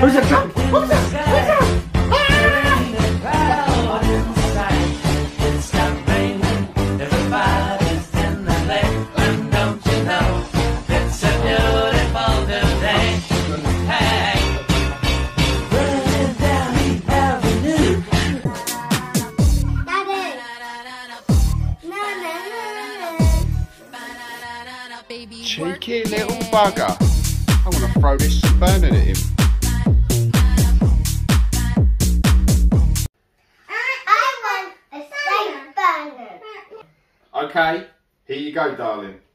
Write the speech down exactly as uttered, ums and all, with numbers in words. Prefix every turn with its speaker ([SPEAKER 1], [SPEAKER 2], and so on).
[SPEAKER 1] Who's that? Jump! Who's that? Who's that?
[SPEAKER 2] Cheeky little bugger. I want to throw this Saint Bernard at him.
[SPEAKER 3] I, I want a Saint Bernard.
[SPEAKER 2] Okay, here you go, darling.